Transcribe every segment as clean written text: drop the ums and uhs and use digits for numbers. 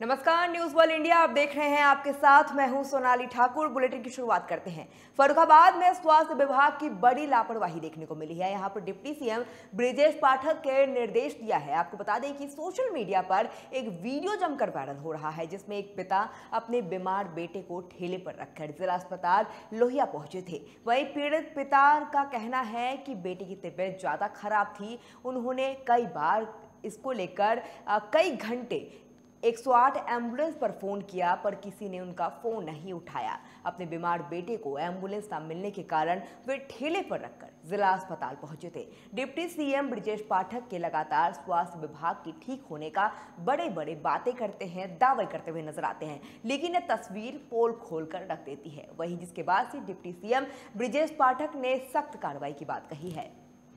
नमस्कार, news world India आप देख रहे हैं। आपके साथ मैं हूं सोनाली ठाकुर। बुलेटिन की शुरुआत करते हैं। फर्रुखाबाद में स्वास्थ्य विभाग की बड़ी लापरवाही देखने को मिली है। यहां पर डिप्टी सीएम ब्रिजेश पाठक के निर्देश दिया है। आपको बता दें कि सोशल मीडिया पर एक वीडियो जमकर वायरल हो रहा है, जिसमें एक पिता अपने बीमार बेटे को ठेले पर रखकर जिला अस्पताल लोहिया पहुंचे थे। वहीं पीड़ित पिता का कहना है कि बेटे की तबीयत ज्यादा खराब थी। उन्होंने कई बार इसको लेकर कई घंटे 108 एम्बुलेंस पर फोन किया, पर किसी ने उनका फोन नहीं उठाया। अपने बीमार बेटे को एम्बुलेंस न मिलने के कारण वे ठेले पर रखकर जिला अस्पताल पहुंचे थे। डिप्टी सीएम ब्रिजेश पाठक के लगातार स्वास्थ्य विभाग की ठीक होने का बड़े बड़े बातें करते हैं, दावे करते हुए नजर आते हैं, लेकिन यह तस्वीर पोल खोल कर रख देती है। वहीं जिसके बाद से डिप्टी सीएम ब्रिजेश पाठक ने सख्त कार्रवाई की बात कही है।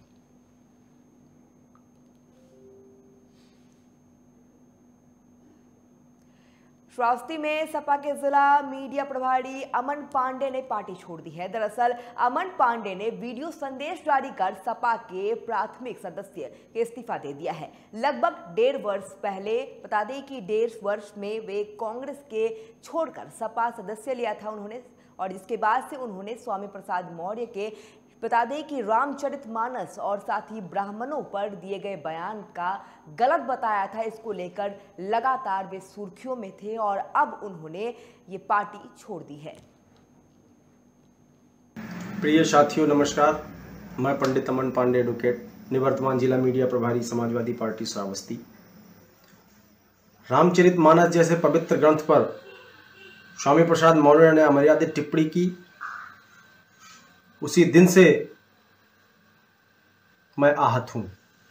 श्रावस्ती में सपा के जिला मीडिया प्रभारी अमन पांडे ने पार्टी छोड़ दी है। दरअसल अमन पांडे ने वीडियो संदेश जारी कर सपा के प्राथमिक सदस्य के इस्तीफा दे दिया है। लगभग 1.5 वर्ष पहले, बता दें कि 1.5 वर्ष में वे कांग्रेस के छोड़कर सपा सदस्य लिया था उन्होंने, और इसके बाद से उन्होंने स्वामी प्रसाद मौर्य के, बता दें कि रामचरितमानस और साथ ही ब्राह्मणों पर दिए गए बयान का गलत बताया था। इसको लेकर लगातार वे सुर्खियों में थे और अब उन्होंने ये पार्टी छोड़ दी है। प्रिय साथियों, नमस्कार। मैं पंडित अमन पांडे, एडवोकेट, निवर्तमान जिला मीडिया प्रभारी, समाजवादी पार्टी श्रावस्ती। रामचरितमानस जैसे पवित्र ग्रंथ पर स्वामी प्रसाद मौर्य ने अमर्यादित टिप्पणी की, उसी दिन से मैं आहत हूं।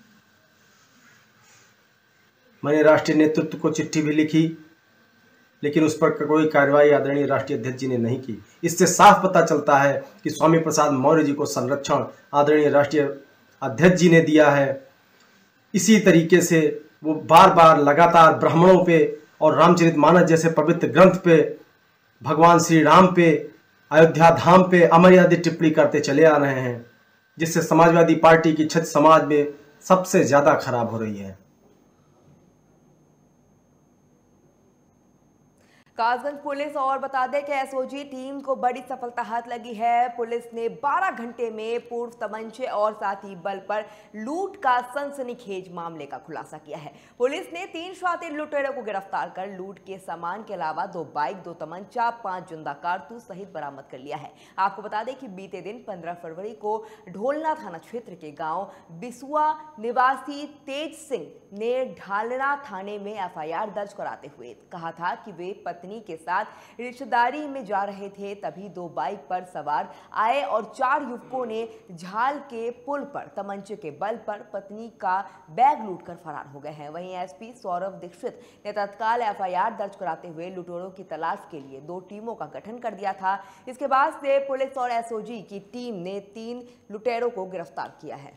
मैंने राष्ट्रीय नेतृत्व को चिट्ठी भी लिखी, लेकिन उस पर कोई कार्रवाई आदरणीय राष्ट्रीय अध्यक्ष जी ने नहीं की। इससे साफ पता चलता है कि स्वामी प्रसाद मौर्य जी को संरक्षण आदरणीय राष्ट्रीय अध्यक्ष जी ने दिया है। इसी तरीके से वो बार बार लगातार ब्राह्मणों पे और रामचरितमानस जैसे पवित्र ग्रंथ पे, भगवान श्री राम पे, अयोध्या धाम पे अमर्यादित टिप्पणी करते चले आ रहे हैं, जिससे समाजवादी पार्टी की छवि समाज में सबसे ज्यादा खराब हो रही है। कासगंज पुलिस और बता दें कि एसओजी टीम को बड़ी सफलता हाथ लगी है। पुलिस ने 12 घंटे में पूर्व तमंचे और साथ ही बल पर लूट का सनसनीखेज मामले का खुलासा किया है। पुलिस ने 3 शातिर लुटेरों को गिरफ्तार कर लूट के सामान के अलावा 2 बाइक, 2 तमंचा, 5 जिंदा कारतूस सहित बरामद कर लिया है। आपको बता दें कि बीते दिन 15 फरवरी को ढोलना थाना क्षेत्र के गाँव बिसुआ निवासी तेज सिंह ने ढालना थाने में एफआईआर दर्ज कराते हुए कहा था कि वे पत्नी के साथ रिश्तेदारी में जा रहे थे, तभी 2 बाइक पर सवार आए और 4 युवकों ने झाल के पुल पर तमंचे के बल पर पत्नी का बैग लूटकर फरार हो गए हैं। वहीं एसपी सौरभ दीक्षित ने तत्काल एफआईआर दर्ज कराते हुए लुटेरों की तलाश के लिए 2 टीमों का गठन कर दिया था। इसके बाद से पुलिस और एसओजी की टीम ने 3 लुटेरों को गिरफ्तार किया है।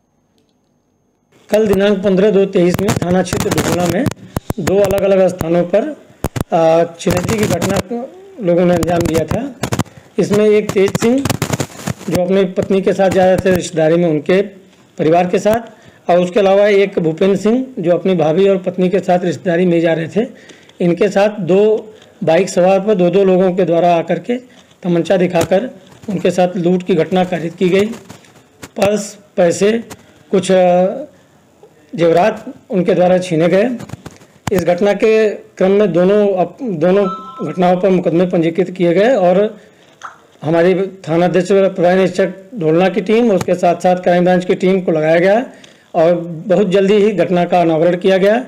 कल दिनांक 15/2/23 में थाना क्षेत्र ढोलना में 2 अलग अलग स्थानों पर छिनैती की घटना को लोगों ने अंजाम दिया था। इसमें एक तेज सिंह जो अपनी पत्नी के साथ जा रहे थे रिश्तेदारी में, उनके परिवार के साथ, और उसके अलावा एक भूपेंद्र सिंह जो अपनी भाभी और पत्नी के साथ रिश्तेदारी में जा रहे थे। इनके साथ 2 बाइक सवार पर 2-2 लोगों के द्वारा आकर के तमंचा दिखाकर उनके साथ लूट की घटना कारित की गई। पर्स, पैसे, कुछ जेवरात उनके द्वारा छीने गए। इस घटना के क्रम में दोनों घटनाओं पर मुकदमे पंजीकृत किए गए और हमारी थानाध्यक्ष प्रभारी निरीक्षक ढोलना की टीम, उसके साथ साथ क्राइम ब्रांच की टीम को लगाया गया और बहुत जल्दी ही घटना का अनावरण किया गया।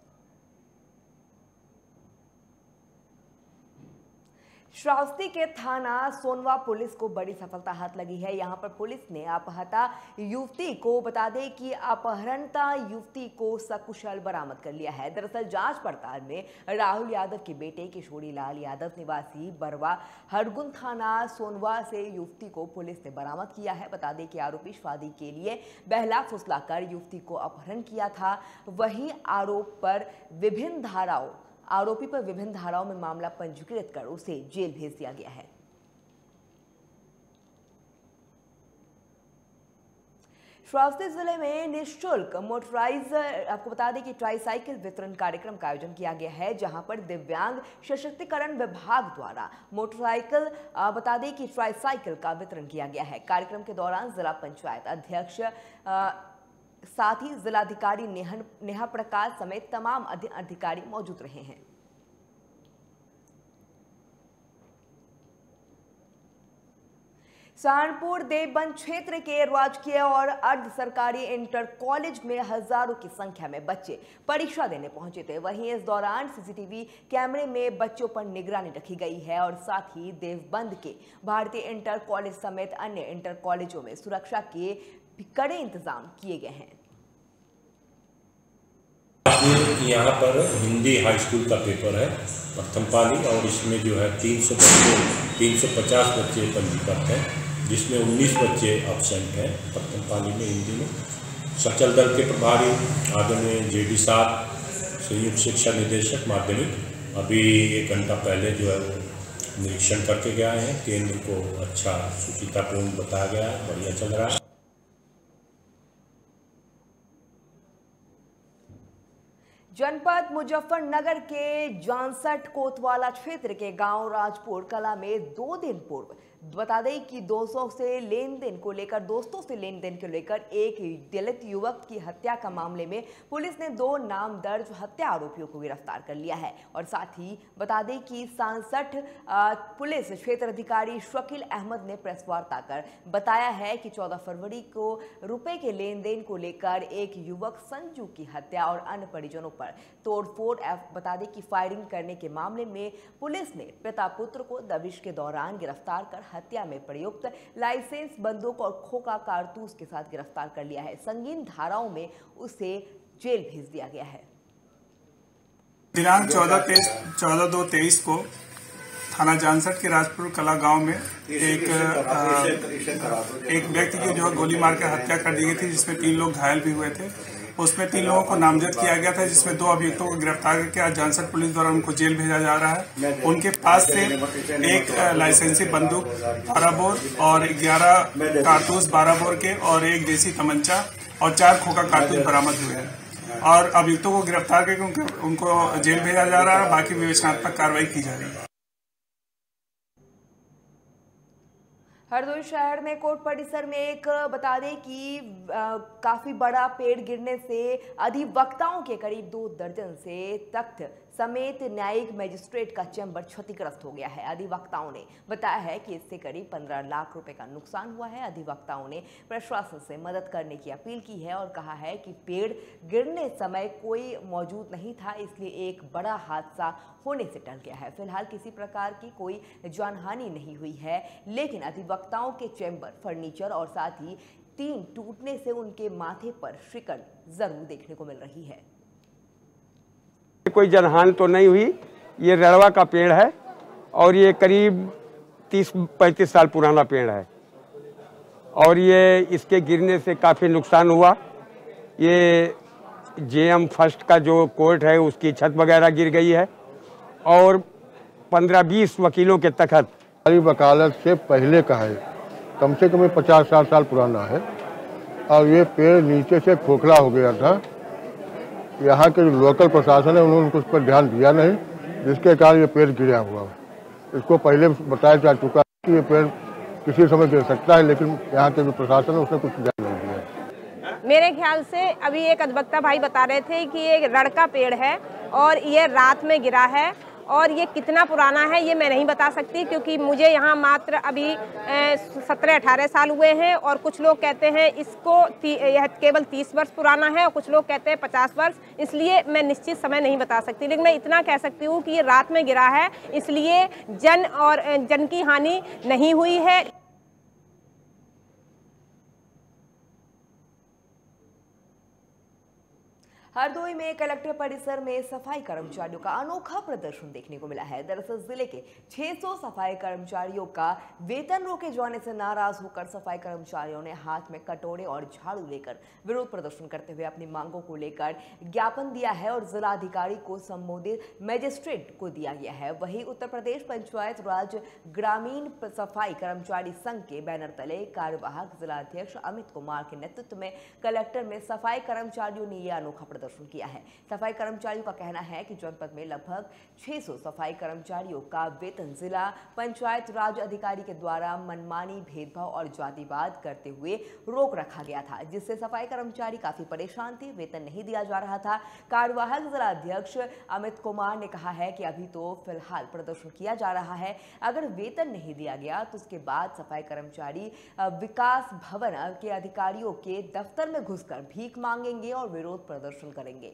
श्रावस्ती के थाना सोनवा पुलिस को बड़ी सफलता हाथ लगी है। यहां पर पुलिस ने अपहृता युवती को, बता दें कि अपहरणता युवती को सकुशल बरामद कर लिया है। दरअसल जांच पड़ताल में राहुल यादव के बेटे किशोरी लाल यादव निवासी बरवा हरगुन थाना सोनवा से युवती को पुलिस ने बरामद किया है। बता दें कि आरोपी शादी के लिए बहला फुसलाकर युवती को अपहरण किया था। वहीं आरोपी पर विभिन्न धाराओं में मामला पंजीकृत कर उसे जेल भेज दिया गया है। श्रावस्ती जिले में निःशुल्क मोटराइज आपको बता दें कि ट्राईसाइकिल वितरण कार्यक्रम का आयोजन किया गया है, जहां पर दिव्यांग सशक्तिकरण विभाग द्वारा मोटरसाइकिल बता दें कि ट्राईसाइकिल का वितरण किया गया है। कार्यक्रम के दौरान जिला पंचायत अध्यक्ष साथ ही जिलाधिकारी नेहा प्रकाश समेत तमाम अधिकारी मौजूद रहे हैं। सहारनपुर देवबंद क्षेत्र के राजकीय और अर्ध सरकारी इंटर कॉलेज में हजारों की संख्या में बच्चे परीक्षा देने पहुंचे थे। वहीं इस दौरान सीसीटीवी कैमरे में बच्चों पर निगरानी रखी गई है और साथ ही देवबंद के भारतीय इंटर कॉलेज समेत अन्य इंटर कॉलेजों में सुरक्षा के कड़े इंतजाम किए गए हैं। यहाँ पर हिंदी हाई स्कूल का पेपर है प्रथम पाली, और इसमें जो है 350 बच्चे पंजीकृत हैं, जिसमें 19 बच्चे अब्सेंट हैं प्रथम पाली में हिंदी में। सचल दल के प्रभारी आदरणीय जेडी साहब, संयुक्त शिक्षा निदेशक माध्यमिक, अभी 1 घंटा पहले जो है वो निरीक्षण करके गए हैं। केंद्र को अच्छा सुचितापूर्ण बताया गया है, बढ़िया चल रहा है। जनपद मुजफ्फरनगर के जानसठ कोतवाला क्षेत्र के गांव राजपुर कला में 2 दिन पूर्व बता दें कि दोस्तों से लेन देन को लेकर एक दलित युवक की हत्या का मामले में पुलिस ने 2 नामदर्ज हत्या आरोपियों को गिरफ्तार कर लिया है। और साथ ही बता दें कि 67 पुलिस क्षेत्र अधिकारी शकील अहमद ने प्रेस वार्ता कर बताया है कि 14 फरवरी को रुपए के लेन देन को लेकर एक युवक संजू की हत्या और अन्य परिजनों पर तोड़फोड़ बता दें कि फायरिंग करने के मामले में पुलिस ने पिता पुत्र को दबिश के दौरान गिरफ्तार कर हत्या में प्रयुक्त लाइसेंस बंदूक और खोखा कारतूस के साथ गिरफ्तार कर लिया है। संगीन धाराओं में उसे जेल भेज दिया गया है। दिनांक 14/2/23 को थाना जानसठ के राजपुर कला गांव में एक व्यक्ति की जो गोली मारकर हत्या कर दी गई थी, जिसमें 3 लोग घायल भी हुए थे। उसमें 3 लोगों को नामजद किया गया था, जिसमें 2 अभियुक्तों को गिरफ्तार करके आज जानसठ पुलिस द्वारा उनको जेल भेजा जा रहा है। उनके पास से एक लाइसेंसी बंदूक 12 बोर और 11 कारतूस 12 बोर के और एक देसी तमंचा और 4 खोखा कारतूस बरामद हुए हैं और अभियुक्तों को गिरफ्तार करके उनको जेल भेजा जा रहा है। बाकी विवेचनात्मक कार्रवाई की जा रही है। हरदोई शहर में कोर्ट परिसर में एक बता दें कि काफी बड़ा पेड़ गिरने से अधिवक्ताओं के करीब 2 दर्जन से तख्त समेत न्यायिक मजिस्ट्रेट का चैम्बर क्षतिग्रस्त हो गया है। अधिवक्ताओं ने बताया है कि इससे करीब 15 लाख रुपए का नुकसान हुआ है। अधिवक्ताओं ने प्रशासन से मदद करने की अपील की है और कहा है कि पेड़ गिरने समय कोई मौजूद नहीं था, इसलिए एक बड़ा हादसा होने से टल गया है। फिलहाल किसी प्रकार की कोई जानहानि नहीं हुई है, लेकिन अधिवक्ताओं के चैम्बर, फर्नीचर और साथ ही टीन टूटने से उनके माथे पर शिकन जरूर देखने को मिल रही है। कोई जनहानि तो नहीं हुई। ये रड़वा का पेड़ है और ये करीब 30-35 साल पुराना पेड़ है और ये इसके गिरने से काफ़ी नुकसान हुआ। ये जेएम फर्स्ट का जो कोर्ट है उसकी छत वगैरह गिर गई है और 15-20 वकीलों के तहत हमारी वकालत से पहले का है, कम से कम 50-60 साल पुराना है और ये पेड़ नीचे से खोखला हो गया था। यहाँ के जो लोकल प्रशासन है उन्होंने उस पर ध्यान दिया नहीं, जिसके कारण ये पेड़ गिरा हुआ है। इसको पहले बताया जा चुका है कि ये पेड़ किसी समय गिर सकता है, लेकिन यहाँ के जो प्रशासन है उसने कुछ ध्यान नहीं दिया। मेरे ख्याल से अभी एक अधिवक्ता भाई बता रहे थे कि ये रड़ का पेड़ है और ये रात में गिरा है और ये कितना पुराना है ये मैं नहीं बता सकती, क्योंकि मुझे यहाँ मात्र अभी 17-18 साल हुए हैं और कुछ लोग कहते हैं इसको यह केवल 30 वर्ष पुराना है और कुछ लोग कहते हैं 50 वर्ष, इसलिए मैं निश्चित समय नहीं बता सकती। लेकिन मैं इतना कह सकती हूँ कि ये रात में गिरा है, इसलिए जन की हानि नहीं हुई है। हरदोई में कलेक्टर परिसर में सफाई कर्मचारियों का अनोखा प्रदर्शन देखने को मिला है। दरअसल जिले के 600 सफाई कर्मचारियों का वेतन रोके जाने से नाराज होकर सफाई कर्मचारियों ने हाथ में कटोरे और झाड़ू लेकर विरोध प्रदर्शन करते हुए अपनी मांगों को लेकर ज्ञापन दिया है और जिलाधिकारी को संबोधित मजिस्ट्रेट को दिया गया है। वहीं उत्तर प्रदेश पंचायत राज ग्रामीण सफाई कर्मचारी संघ के बैनर तले कार्यवाहक जिलाध्यक्ष अमित कुमार के नेतृत्व में कलेक्टर में सफाई कर्मचारियों ने यह अनोखा प्रदर्शन किया है। सफाई कर्मचारियों का कहना है कि जनपद में लगभग 600 सफाई कर्मचारियों का वेतन जिला पंचायत राज अधिकारी के द्वारा मनमानी भेदभाव और जातिवाद करते हुए रोक रखा गया था, जिससे सफाई कर्मचारी काफी परेशान थे। वेतन नहीं दिया जा रहा था। कार्यवाहक जिलाध्यक्ष अमित कुमार ने कहा है कि अभी तो फिलहाल प्रदर्शन किया जा रहा है, अगर वेतन नहीं दिया गया तो उसके बाद सफाई कर्मचारी विकास भवन के अधिकारियों के दफ्तर में घुसकर भीख मांगेंगे और विरोध प्रदर्शन करेंगे।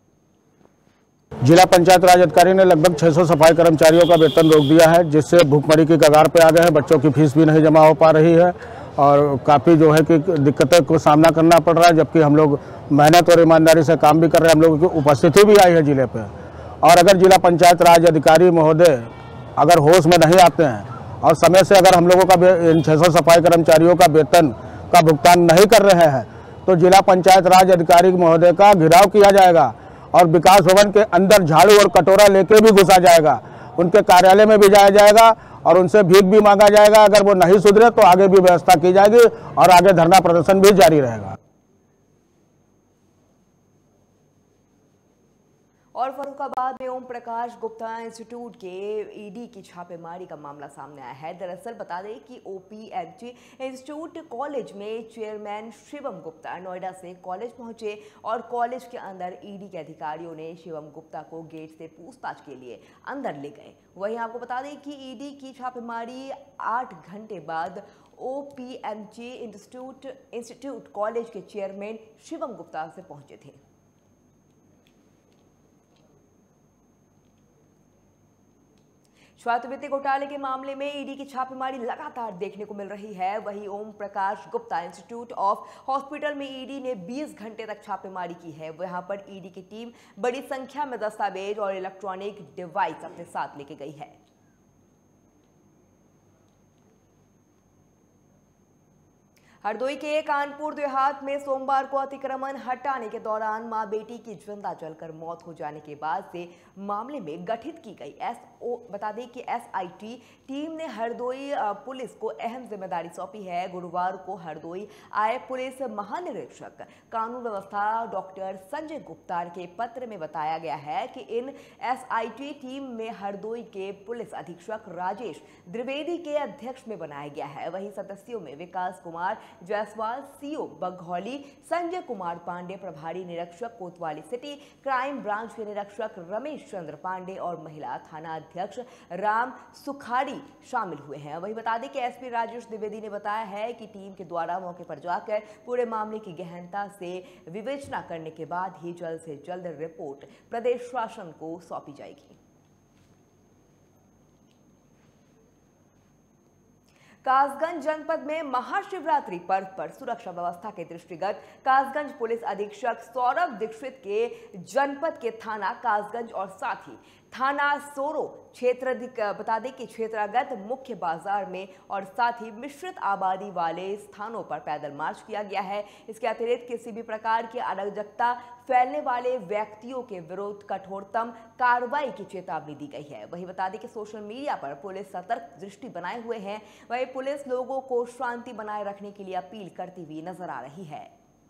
जिला पंचायत राज अधिकारी ने लगभग 600 सफाई कर्मचारियों का वेतन रोक दिया है, जिससे भूखमरी की कगार पे आ गए हैं। बच्चों की फीस भी नहीं जमा हो पा रही है और काफ़ी जो है कि दिक्कतों को सामना करना पड़ रहा है, जबकि हम लोग मेहनत और ईमानदारी से काम भी कर रहे हैं। हम लोगों की उपस्थिति भी आई है जिले पे। और अगर जिला पंचायत राज अधिकारी महोदय अगर होश में नहीं आते हैं और समय से अगर हम लोगों का इन 600 सफाई कर्मचारियों का वेतन का भुगतान नहीं कर रहे हैं तो जिला पंचायत राज अधिकारी महोदय का घेराव किया जाएगा और विकास भवन के अंदर झाड़ू और कटोरा लेके भी घुसा जाएगा। उनके कार्यालय में भी जाया जाएगा और उनसे भीख भी मांगा जाएगा। अगर वो नहीं सुधरे तो आगे भी व्यवस्था की जाएगी और आगे धरना प्रदर्शन भी जारी रहेगा। और फर्रुखाबाद में ओम प्रकाश गुप्ता इंस्टीट्यूट के ईडी की छापेमारी का मामला सामने आया है। दरअसल बता दें कि ओपीएमजी इंस्टीट्यूट कॉलेज में चेयरमैन शिवम गुप्ता नोएडा से कॉलेज पहुंचे और कॉलेज के अंदर ईडी के अधिकारियों ने शिवम गुप्ता को गेट से पूछताछ के लिए अंदर ले गए। वहीं आपको बता दें कि ईडी की छापेमारी 8 घंटे बाद ओपीएमजी इंस्टीट्यूट कॉलेज के चेयरमैन शिवम गुप्ता से पहुंचे थे। छात्रवृत्ति घोटाले के मामले में ईडी की छापेमारी लगातार देखने को मिल रही है। वहीं Om Prakash Gupta institute of hospital में ईडी ने 20 घंटे तक छापेमारी की है। वहां पर ईडी की टीम बड़ी संख्या में दस्तावेज और इलेक्ट्रॉनिक डिवाइस अपने साथ लेके गई है। हरदोई के कानपुर देहात में सोमवार को अतिक्रमण हटाने के दौरान मां बेटी की जिंदा जलकर मौत हो जाने के बाद से मामले में गठित की गई बता दें कि एसआईटी टीम ने हरदोई पुलिस को अहम जिम्मेदारी सौंपी है। गुरुवार को हरदोई आए पुलिस महानिरीक्षक कानून व्यवस्था डॉक्टर संजय गुप्ता के पत्र में बताया गया है कि इन एसआईटी टीम में हरदोई के पुलिस अधीक्षक राजेश द्विवेदी के अध्यक्ष में बनाया गया है। वहीं सदस्यों में विकास कुमार जायसवाल, सीओ बघौली, संजय कुमार पांडे प्रभारी निरीक्षक कोतवाली सिटी, क्राइम ब्रांच के निरीक्षक रमेश चंद्र पांडे और महिला थाना अध्यक्ष राम सुखाड़ी शामिल हुए हैं। वही बता दें कि एसपी राजेश द्विवेदी ने बताया है कि टीम के द्वारा मौके पर जाकर पूरे मामले की गहनता से विवेचना करने के बाद ही जल्द से जल्द रिपोर्ट प्रदेश शासन को सौंपी जाएगी। कासगंज जनपद में महाशिवरात्रि पर्व पर सुरक्षा व्यवस्था के दृष्टिगत कासगंज पुलिस अधीक्षक सौरभ दीक्षित के जनपद के थाना कासगंज और साथ ही थाना सोरो क्षेत्र बता दें कि क्षेत्रागत मुख्य बाजार में और साथ ही मिश्रित आबादी वाले स्थानों पर पैदल मार्च किया गया है। इसके अतिरिक्त किसी भी प्रकार की अराजकता फैलने वाले व्यक्तियों के विरुद्ध कठोरतम कार्रवाई की चेतावनी दी गई है। वही बता दें कि सोशल मीडिया पर पुलिस सतर्क दृष्टि बनाए हुए हैं। वही पुलिस लोगों को शांति बनाए रखने के लिए अपील करती हुई नजर आ रही है।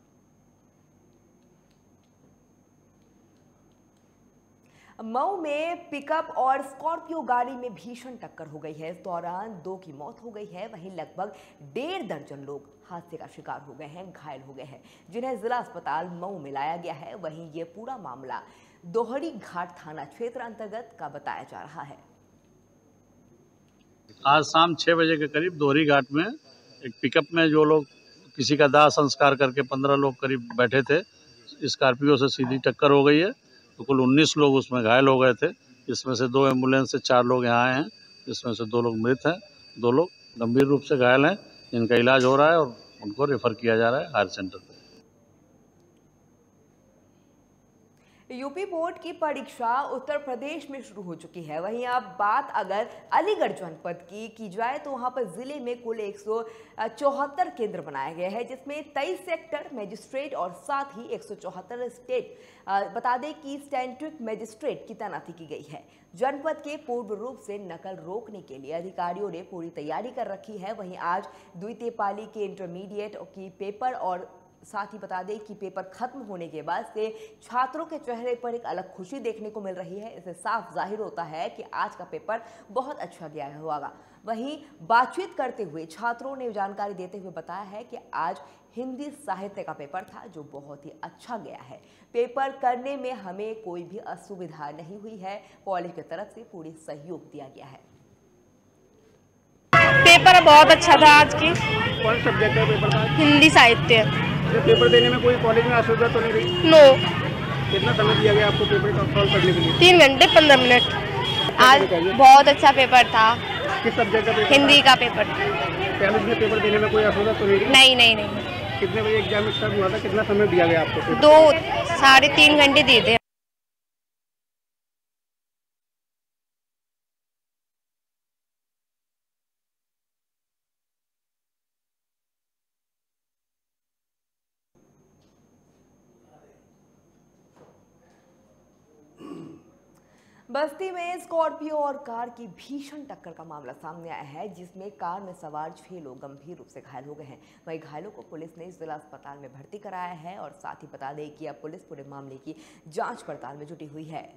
मऊ में पिकअप और स्कॉर्पियो गाड़ी में भीषण टक्कर हो गई है। इस दौरान 2 की मौत हो गई है। वहीं लगभग 1.5 दर्जन लोग हादसे का शिकार हो गए हैं, घायल हो गए हैं, जिन्हें जिला अस्पताल मऊ में लाया गया है। वहीं ये पूरा मामला दोहरी घाट थाना क्षेत्र अंतर्गत का बताया जा रहा है। आज शाम 6 बजे के करीब दोहरी घाट में एक पिकअप में जो लोग किसी का दाह संस्कार करके 15 लोग करीब बैठे थे, स्कॉर्पियो से सीधी टक्कर हो गई है। तो कुल 19 लोग उसमें घायल हो गए थे। इसमें से 2 एम्बुलेंस से 4 लोग यहाँ आए हैं, जिसमें से 2 लोग मृत हैं, 2 लोग गंभीर रूप से घायल हैं, जिनका इलाज हो रहा है और उनको रेफर किया जा रहा है हायर सेंटर पे। यूपी बोर्ड की परीक्षा उत्तर प्रदेश में शुरू हो चुकी है। वहीं अब बात अगर अलीगढ़ जनपद की जाए तो वहां पर जिले में कुल 174 केंद्र बनाए गए हैं, जिसमें 23 सेक्टर मजिस्ट्रेट और साथ ही 174 स्टेट बता दें कि स्टैटिक मजिस्ट्रेट की तैनाती की गई है। जनपद के पूर्ण रूप से नकल रोकने के लिए अधिकारियों ने पूरी तैयारी कर रखी है। वहीं आज द्वितीय पाली के इंटरमीडिएट की पेपर और साथ ही बता दें कि पेपर खत्म होने के बाद से छात्रों के चेहरे पर एक अलग खुशी देखने को मिल रही है। इससे साफ जाहिर होता है कि आज का पेपर बहुत अच्छा गया होगा। वहीं बातचीत करते हुए छात्रों ने जानकारी देते हुए बताया है कि आज हिंदी साहित्य का पेपर था जो बहुत ही अच्छा गया है। पेपर करने में हमें कोई भी असुविधा नहीं हुई है। कॉलेज की तरफ से पूरी सहयोग दिया गया है। पेपर बहुत अच्छा था आज की। कौन सब्जेक्ट का पेपर था? हिंदी साहित्य। पेपर देने में कोई कॉलेज में असुविधा तो नहीं रही? नो। कितना समय दिया गया आपको पेपर का सॉल्व करने के लिए? 3 घंटे 15 मिनट। आज बहुत अच्छा पेपर था। किस सब्जेक्ट का पेपर? हिंदी का पेपर। कॉलेज में पेपर देने में कोई असुविधा तो नहीं रही? नहीं। कितने बजे एग्जाम स्टार्ट हुआ था? कितना समय दिया गया आपको? 2 साढ़े 3 घंटे दिए थे। बस्ती में स्कॉर्पियो और कार की भीषण टक्कर का मामला सामने आया है, जिसमें कार में सवार 6 लोग गंभीर रूप से घायल हो गए हैं। वहीं घायलों को पुलिस ने जिला अस्पताल में भर्ती कराया है और साथ ही बता दें कि अब पुलिस पूरे मामले की जांच पड़ताल में जुटी हुई है।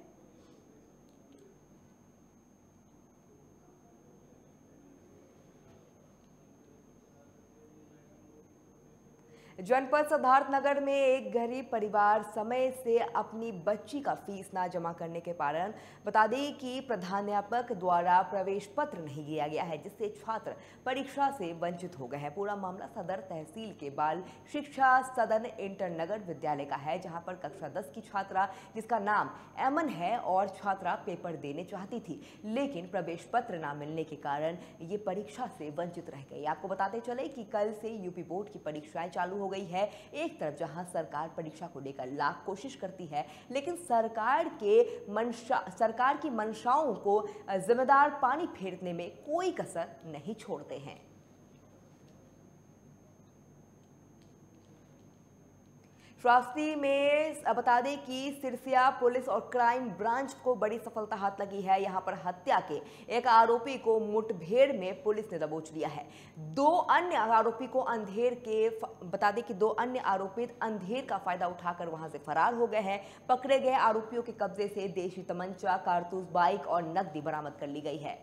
जनपद सिद्धार्थनगर में एक गरीब परिवार समय से अपनी बच्ची का फीस ना जमा करने के कारण बता दें कि प्रधानाध्यापक द्वारा प्रवेश पत्र नहीं दिया गया है, जिससे छात्र परीक्षा से वंचित हो गए हैं। पूरा मामला सदर तहसील के बाल शिक्षा सदन इंटरनगर विद्यालय का है, जहां पर कक्षा 10 की छात्रा जिसका नाम एमन है और छात्रा पेपर देने चाहती थी, लेकिन प्रवेश पत्र ना मिलने के कारण ये परीक्षा से वंचित रह गई। आपको बताते चले कि कल से यूपी बोर्ड की परीक्षाएं चालू हो गई है। एक तरफ जहां सरकार परीक्षा को लेकर लाख कोशिश करती है, लेकिन सरकार की मंशाओं को जिम्मेदार पानी फेरने में कोई कसर नहीं छोड़ते हैं। श्रावस्ती में बता दें कि सिरसिया पुलिस और क्राइम ब्रांच को बड़ी सफलता हाथ लगी है। यहां पर हत्या के एक आरोपी को मुठभेड़ में पुलिस ने दबोच लिया है। 2 अन्य आरोपी को बता दें कि 2 अन्य आरोपित अंधेर का फायदा उठाकर वहां से फरार हो गए हैं। पकड़े गए आरोपियों के कब्जे से देशी तमंचा, कारतूस, बाइक और नकदी बरामद कर ली गई है।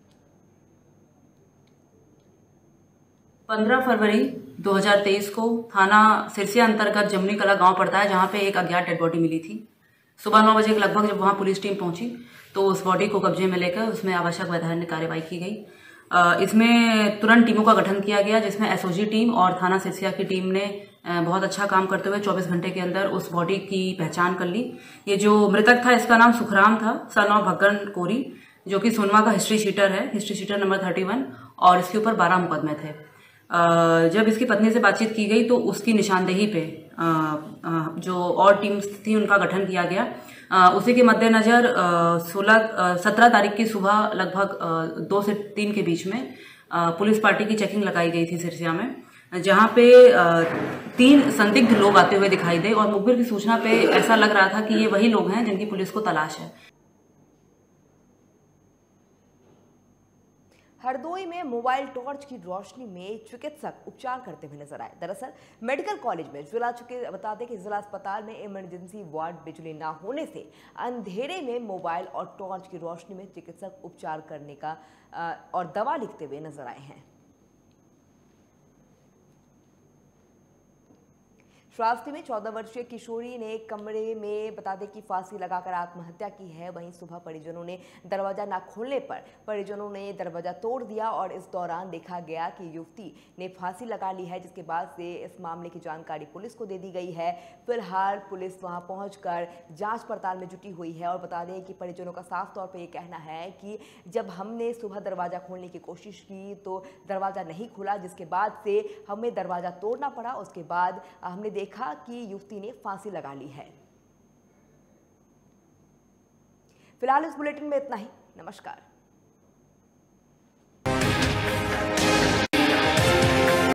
15 फरवरी 2023 को थाना सिरसिया अंतर्गत जमुनी कला गांव पड़ता है, जहां पे एक अज्ञात डेड बॉडी मिली थी। सुबह 9 बजे के लगभग जब वहां पुलिस टीम पहुंची तो उस बॉडी को कब्जे में लेकर उसमें आवश्यक वैधानिक कार्रवाई की गई। इसमें तुरंत टीमों का गठन किया गया, जिसमें एसओजी टीम और थाना सिरसिया की टीम ने बहुत अच्छा काम करते हुए 24 घंटे के अंदर उस बॉडी की पहचान कर ली। ये जो मृतक था इसका नाम सुखराम था, सन ऑफ भगन कोरी, जो कि सोनवा का हिस्ट्री शीटर है, हिस्ट्री शीटर नंबर 31, और इसके ऊपर 12 मुकदमे थे। जब इसकी पत्नी से बातचीत की गई तो उसकी निशानदेही पे जो और टीम्स थी उनका गठन किया गया। उसी के मद्देनजर 17 तारीख की सुबह लगभग 2 से 3 के बीच में पुलिस पार्टी की चेकिंग लगाई गई थी सिरसिया में, जहां पे 3 संदिग्ध लोग आते हुए दिखाई दे और मुखबिर की सूचना पे ऐसा लग रहा था कि ये वही लोग हैं जिनकी पुलिस को तलाश है। हरदोई में मोबाइल टॉर्च की रोशनी में चिकित्सक उपचार करते हुए नजर आए। दरअसल मेडिकल कॉलेज में बता दें कि जिला अस्पताल में इमरजेंसी वार्ड बिजली न होने से अंधेरे में मोबाइल और टॉर्च की रोशनी में चिकित्सक उपचार करने का और दवा लिखते हुए नजर आए हैं। श्रावस्ती में 14 वर्षीय किशोरी ने कमरे में बता दें कि फांसी लगाकर आत्महत्या की है। वहीं सुबह परिजनों ने दरवाजा न खोलने पर परिजनों ने दरवाजा तोड़ दिया और इस दौरान देखा गया कि युवती ने फांसी लगा ली है, जिसके बाद से इस मामले की जानकारी पुलिस को दे दी गई है। फिलहाल पुलिस वहां पहुंचकर जांच पड़ताल में जुटी हुई है और बता दें कि परिजनों का साफ तौर पर यह कहना है कि जब हमने सुबह दरवाजा खोलने की कोशिश की तो दरवाजा नहीं खुला, जिसके बाद से हमें दरवाजा तोड़ना पड़ा। उसके बाद हमने देखा कि युवती ने फांसी लगा ली है। फिलहाल इस बुलेटिन में इतना ही। नमस्कार।